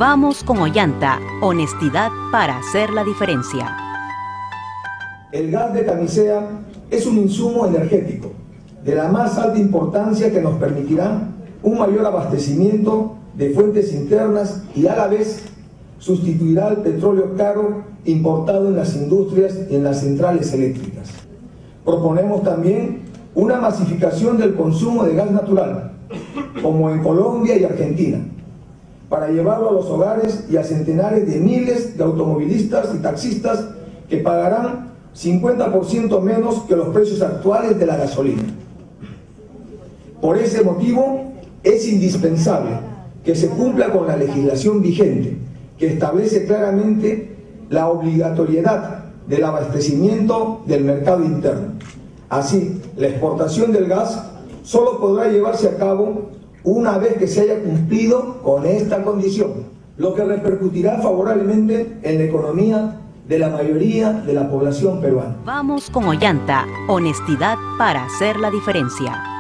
Vamos con Ollanta, honestidad para hacer la diferencia. El gas de camisea es un insumo energético de la más alta importancia que nos permitirá un mayor abastecimiento de fuentes internas y a la vez sustituirá al petróleo caro importado en las industrias y en las centrales eléctricas. Proponemos también una masificación del consumo de gas natural, como en Colombia y Argentina, para llevarlo a los hogares y a centenares de miles de automovilistas y taxistas que pagarán 50% menos que los precios actuales de la gasolina. Por ese motivo, es indispensable que se cumpla con la legislación vigente, que establece claramente la obligatoriedad del abastecimiento del mercado interno. Así, la exportación del gas solo podrá llevarse a cabo una vez que se haya cumplido con esta condición, lo que repercutirá favorablemente en la economía de la mayoría de la población peruana. Vamos con Ollanta, honestidad para hacer la diferencia.